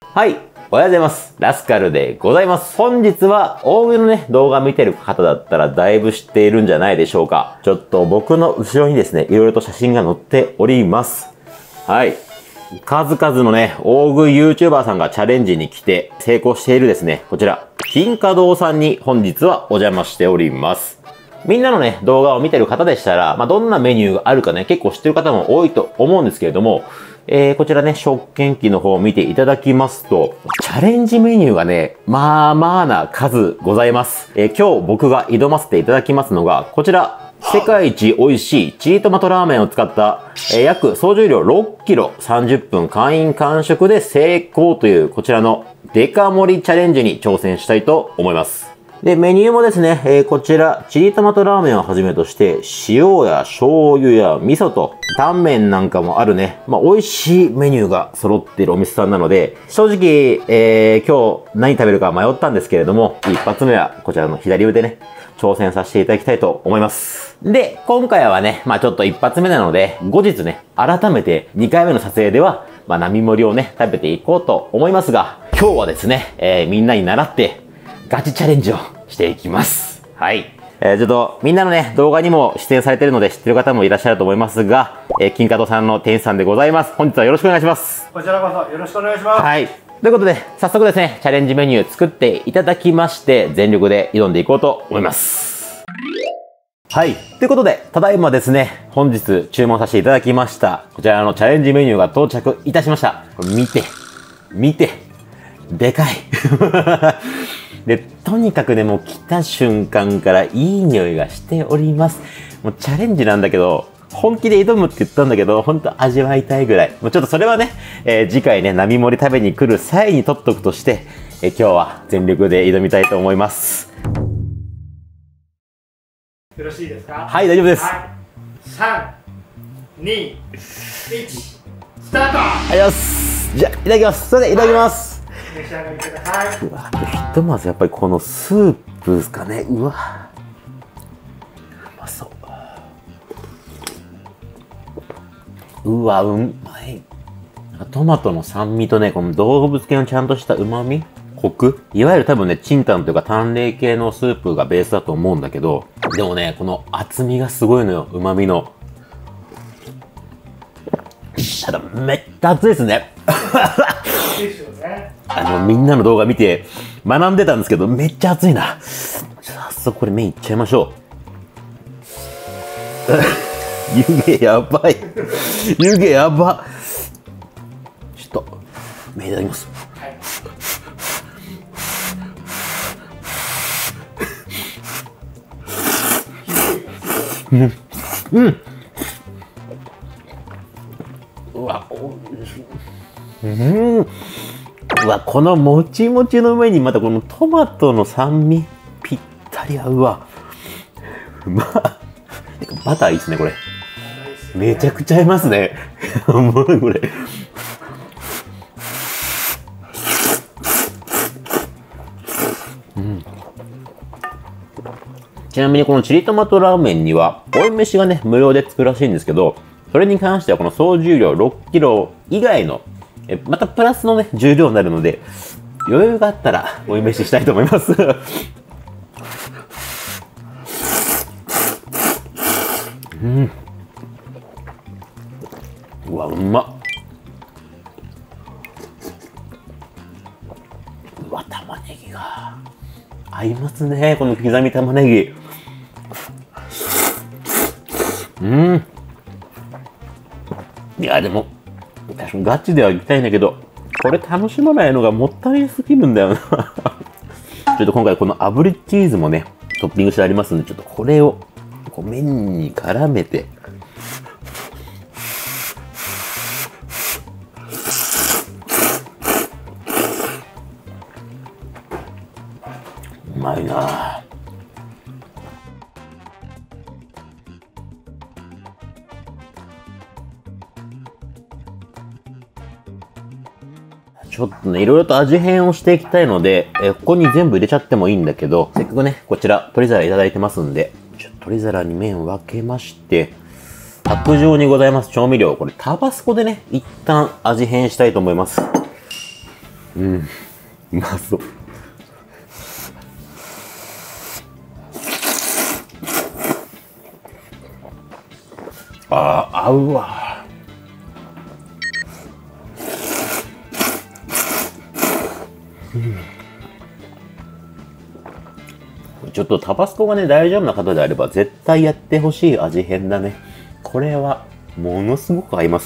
はい。おはようございます。ラスカルでございます。本日は大食いのね、動画見てる方だったらだいぶ知っているんじゃないでしょうか。ちょっと僕の後ろにですね、いろいろと写真が載っております。はい。数々のね、大食い YouTuber さんがチャレンジに来て成功しているですね、こちら、金華堂さんに本日はお邪魔しております。みんなのね、動画を見てる方でしたら、どんなメニューがあるかね、結構知ってる方も多いと思うんですけれども、こちらね、食券機の方を見ていただきますと、チャレンジメニューがね、まあまあな数ございます。今日僕が挑ませていただきますのが、こちら、世界一美味しいチリトマトラーメンを使った、約総重量6キロ30分会員完食で成功というこちらのデカ盛りチャレンジに挑戦したいと思います。で、メニューもですね、こちら、チリトマトラーメンをはじめとして、塩や醤油や味噌と、タンメンなんかもあるね、美味しいメニューが揃っているお店さんなので、正直、今日何食べるか迷ったんですけれども、一発目はこちらの左腕ね、挑戦させていただきたいと思います。で、今回はね、ちょっと一発目なので、後日ね、改めて2回目の撮影では、並盛りをね、食べていこうと思いますが、今日はですね、みんなに習って、ガチチャレンジをしていきます。はい。ちょっと、みんなのね、動画にも出演されているので知ってる方もいらっしゃると思いますが、金華堂さんの店員さんでございます。本日はよろしくお願いします。 こちらこそよろしくお願いします。 はい。ということで、早速ですね、チャレンジメニュー作っていただきまして、全力で挑んでいこうと思います。はい。ということで、ただいまですね、本日注文させていただきました、こちらのチャレンジメニューが到着いたしました。これ見て、でかい。で、とにかくね、もう来た瞬間からいい匂いがしております。もうチャレンジなんだけど、本気で挑むって言ったんだけど、本当味わいたいぐらい。もうちょっとそれはね、次回ね、並盛り食べに来る際に取っとくとして、今日は全力で挑みたいと思います。 よろしいですか？ はい、大丈夫です。 はい、3、2、1、スタート。 ありがとうございます。じゃあ、いただきます。それでいただきます。 召し上がりください。 うわ、ひとまずやっぱりこのスープですかね。うわ、うまそう。うわ、うまい。トマトの酸味とね、この動物系のちゃんとした旨味、コク。いわゆる多分ね、チンタンというか淡麗系のスープがベースだと思うんだけど、でもね、この厚みがすごいのよ、旨味の。ただ、めっちゃ熱いですね。 ですよね。 みんなの動画見て学んでたんですけど、めっちゃ熱いな。早速これ麺いっちゃいましょう。湯気やばい。湯気やば。ちょっと、麺いただきます。 はい、 うん。うわ、うわ、このもちもちの上にまたこのトマトの酸味ぴったり合うわ。うまっ。バターいいっすね、これ。めちゃくちゃ合いますね。もうこれ。ちなみにこのチリトマトラーメンには、追い飯がね、無料でつくらしいんですけど、それに関してはこの総重量6キロ以外の、またプラスのね、重量になるので、余裕があったら追い飯したいと思います。うん。うわ、うまっ。うわ、玉ねぎが合いますね、この刻み玉ねぎ。うん。いや、でも、確かにガチでは行きたいんだけど、これ楽しまないのがもったいすぎるんだよな。ちょっと今回この炙りチーズもね、トッピングしてありますんで、ちょっとこれをこう麺に絡めて、うまいな。ちょっとね、いろいろと味変をしていきたいので、ここに全部入れちゃってもいいんだけど、せっかくね、こちら、取り皿いただいてますんで、取り皿に麺を分けまして、卓上にございます調味料、これタバスコでね、一旦味変したいと思います。 うん、うまそう。ああ、合うわ。ちょっとタバスコがね、大丈夫な方であれば絶対やってほしい味変だね。これはものすごく合います。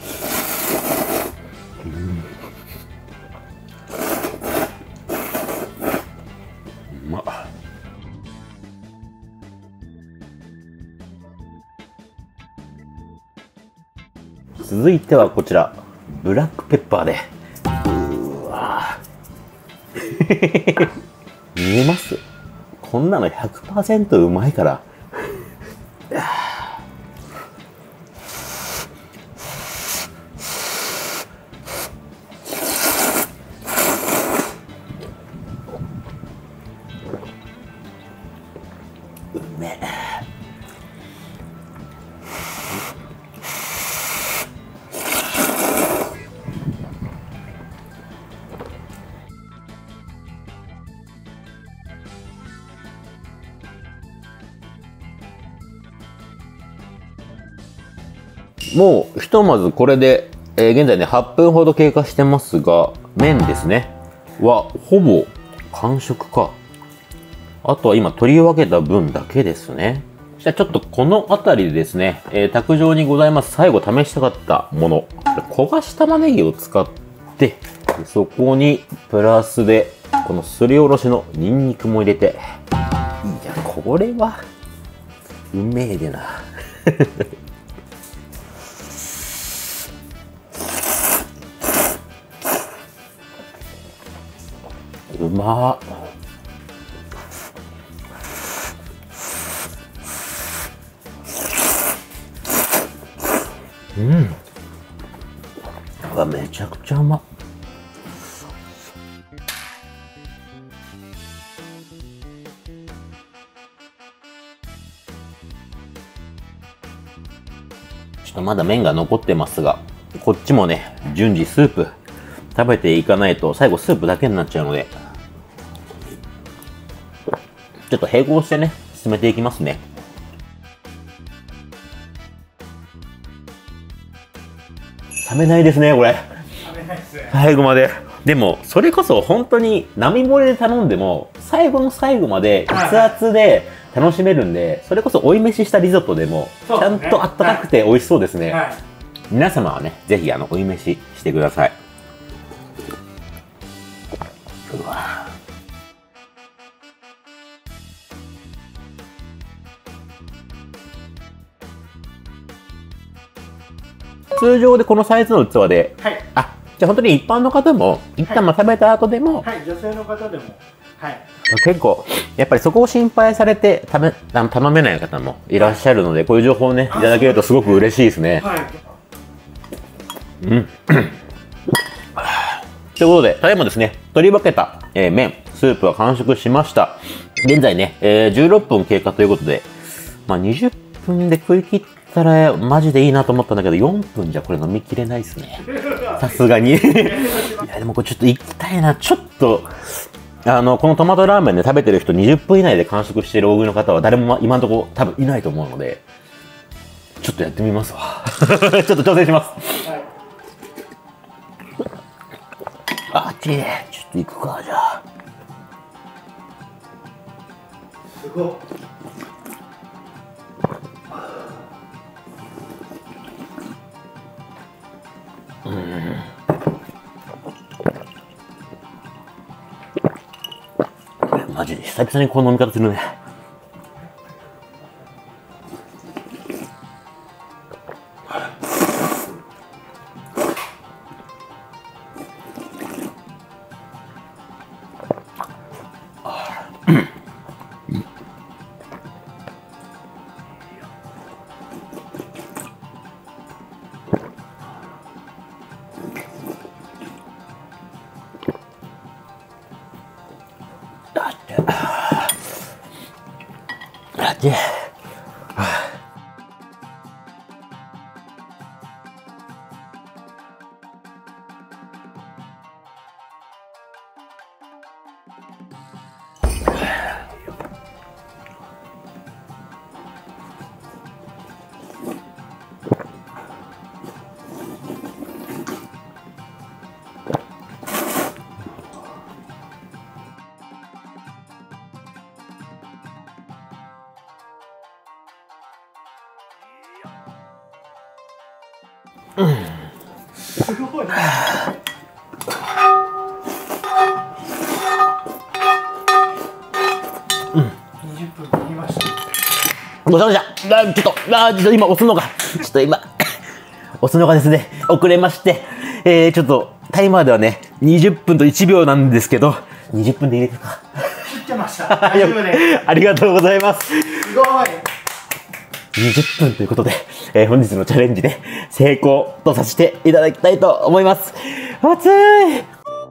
うまっ。続いてはこちら、ブラックペッパーで。うわ見えます？こんなの 100% うまいから。うめえ。もうひとまずこれで、現在ね8分ほど経過してますが、麺ですねはほぼ完食か。あとは今取り分けた分だけですね。じゃあちょっとこの辺りでですね、卓上にございます最後試したかったもの、焦がし玉ねぎを使って、そこにプラスでこのすりおろしのニンニクも入れて、いやこれはうめえでなうまっ。うん。うわ、めちゃくちゃうまっ。ちょっとまだ麺が残ってますが、こっちもね、順次スープ食べていかないと最後スープだけになっちゃうので、ちょっと並行してね、進めていきますね。冷めないですね、これ。 冷めないですね。 最後まで。でも、それこそ本当に並盛りで頼んでも、最後の最後まで熱々で楽しめるんで、それこそ追い飯したリゾットでも、ちゃんとあったかくて美味しそうですね。 はい、 皆様はね、ぜひ追い飯してください。うわ通常でこのサイズの器で、 はい、 あ、じゃあ本当に一般の方も一旦食べた後でも、 はい、女性の方でも、はい、 結構やっぱりそこを心配されて頼めない方もいらっしゃるので、こういう情報をねいただけるとすごく嬉しいですね。 はい、 うん。ということで、ただいまですね、取り分けた、麺、スープは完食しました。現在ね、16分経過ということで、まあ、20分で食い切ったらマジでいいなと思ったんだけど、4分じゃこれ飲みきれないですね。さすがに。いや、でもこれちょっと行きたいな。ちょっと、このトマトラーメンで食べてる人20分以内で完食している大食いの方は誰も今のところ多分いないと思うので、ちょっとやってみますわ。ちょっと挑戦します。はい、あっちね、ちょっと行くか、じゃあ。 すごっ。 マジで久々にこの飲み方するね。で、 すごい。20分切りました。 どうしました。ちょっと今押すのが、押すのがですね、遅れまして、ちょっとタイマーではね、20分と1秒なんですけど、20分で入れてか。 切ってました。大丈夫です。 ありがとうございます。 すごい。 20分ということで、本日のチャレンジで成功とさせていただきたいと思います。暑い。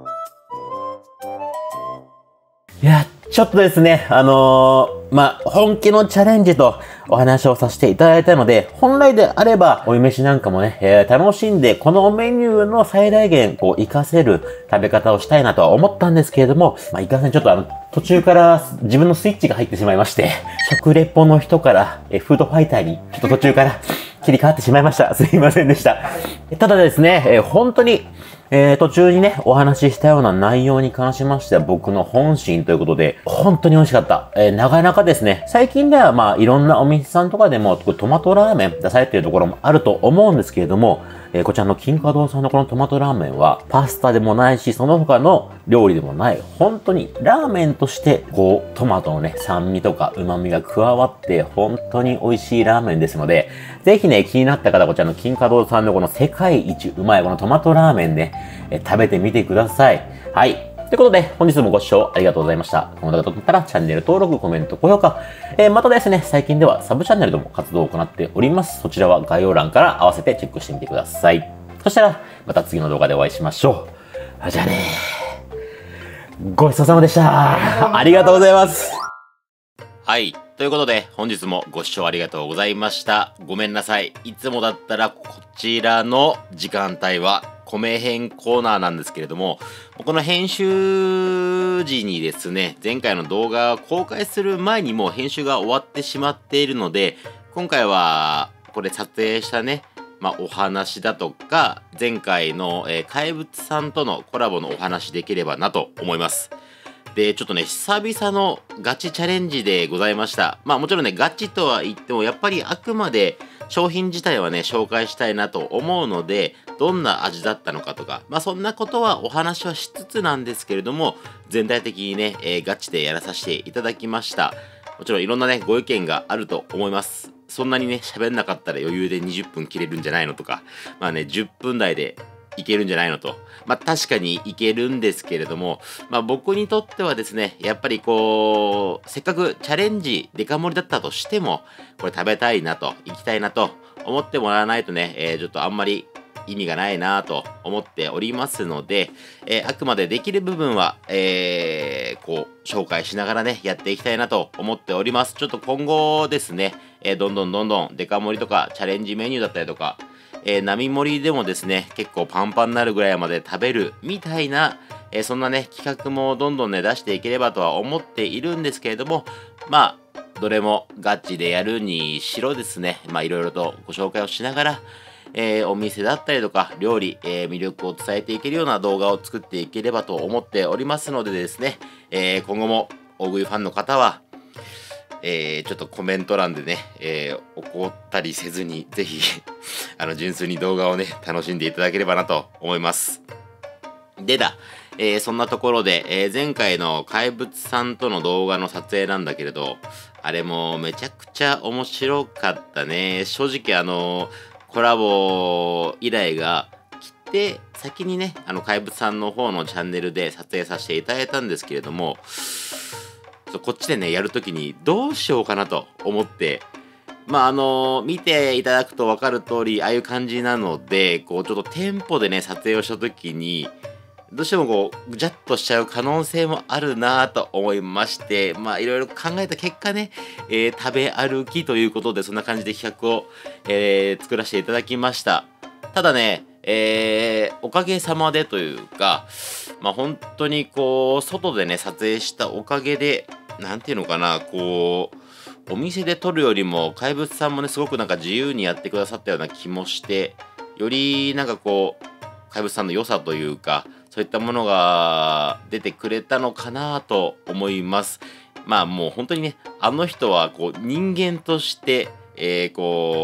いや、ちょっとですね、本気のチャレンジとお話をさせていただいたので、本来であれば、追い飯なんかもね、楽しんで、このメニューの最大限、活かせる食べ方をしたいなとは思ったんですけれども、いかんせんちょっと途中から自分のスイッチが入ってしまいまして、食レポの人から、フードファイターに、ちょっと途中から切り替わってしまいました。すいませんでした。ただですね、本当に、途中にね、お話ししたような内容に関しましては僕の本心ということで、本当に美味しかった。なかなかですね、最近ではいろんなお店さんとかでもトマトラーメン出されているところもあると思うんですけれども、こちらの金華堂さんのこのトマトラーメンはパスタでもないし、その他の料理でもない、本当にラーメンとしてトマトのね、酸味とか旨味が加わって本当に美味しいラーメンですので、ぜひね、気になった方こちらの金華堂さんのこの世界一うまいこのトマトラーメンね、食べてみてください。はい。ということで、本日もご視聴ありがとうございました。この動画がとったらチャンネル登録、コメント、高評価。またですね、最近ではサブチャンネルでも活動を行っております。そちらは概要欄から合わせてチェックしてみてください。そしたら、また次の動画でお会いしましょう。じゃあね。ごちそうさまでした。ありがとうございます。はい。ということで、本日もご視聴ありがとうございました。ごめんなさい。いつもだったらこちらの時間帯は米編コーナーなんですけれども、この編集時にですね、前回の動画を公開する前にもう編集が終わってしまっているので、今回はこれ撮影したね、お話だとか、前回の、怪物さんとのコラボのお話できればなと思います。で、ちょっとね、久々のガチチャレンジでございました。もちろんね、ガチとは言っても、やっぱりあくまで商品自体はね、紹介したいなと思うので、どんな味だったのかとか、そんなことはお話はしつつなんですけれども、全体的にね、ガチでやらさせていただきました。もちろんいろんなね、ご意見があると思います。そんなにね、喋んなかったら余裕で20分切れるんじゃないのとか、10分台でいけるんじゃないのと。確かにいけるんですけれども、僕にとってはですね、やっぱりせっかくチャレンジデカ盛りだったとしても、これ食べたいなと、行きたいなと思ってもらわないとね、ちょっとあんまり意味がないなと思っておりますので、あくまでできる部分は、紹介しながらね、やっていきたいなと思っております。ちょっと今後ですね、どんどんデカ盛りとかチャレンジメニューだったりとか、並盛りでもですね、結構パンパンになるぐらいまで食べるみたいな、そんなね、企画もどんどんね、出していければとは思っているんですけれども、どれもガチでやるにしろですね、いろいろとご紹介をしながら、お店だったりとか、料理、魅力を伝えていけるような動画を作っていければと思っておりますのでですね、今後も大食いファンの方は、ちょっとコメント欄でね、怒ったりせずに、ぜひ純粋に動画をね、楽しんでいただければなと思います。でそんなところで、前回の怪物さんとの動画の撮影なんだけれど、あれもめちゃくちゃ面白かったね。正直コラボ依頼が来て、先にね、怪物さんの方のチャンネルで撮影させていただいたんですけれども、こっちでね、やるときにどうしようかなと思って、見ていただくと分かる通り、ああいう感じなので、ちょっとテンポでね、撮影をしたときに、どうしてもぐじゃっとしちゃう可能性もあるなぁと思いまして、いろいろ考えた結果ね、食べ歩きということで、そんな感じで企画を、作らせていただきました。ただね、おかげさまでというか、本当に外でね、撮影したおかげで、なんていうのかな、お店で撮るよりも、怪物さんもね、すごく自由にやってくださったような気もして、より怪物さんの良さというか、そういったものが出てくれたのかなと思います。もう本当にね、あの人は人間として、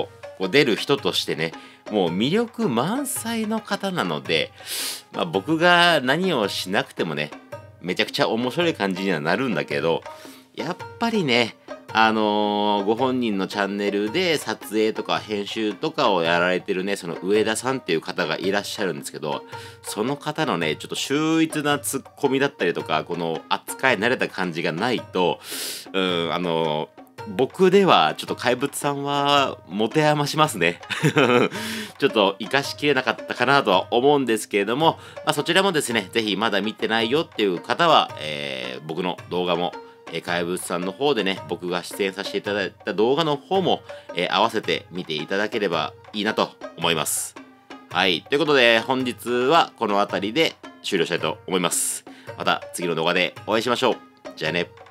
こう出る人としてね、もう魅力満載の方なので、僕が何をしなくてもね、めちゃくちゃ面白い感じにはなるんだけど、やっぱりね、ご本人のチャンネルで撮影とか編集とかをやられてるね、その上田さんっていう方がいらっしゃるんですけど、その方のね、ちょっと秀逸なツッコミだったりとか、この扱い慣れた感じがないと、僕ではちょっと怪物さんは持て余しますね。ちょっと活かしきれなかったかなとは思うんですけれども、そちらもですね、ぜひまだ見てないよっていう方は、僕の動画も怪物さんの方でね、僕が出演させていただいた動画の方も、合わせて見ていただければいいなと思います。はい。ということで、本日はこの辺りで終了したいと思います。また次の動画でお会いしましょう。じゃあね。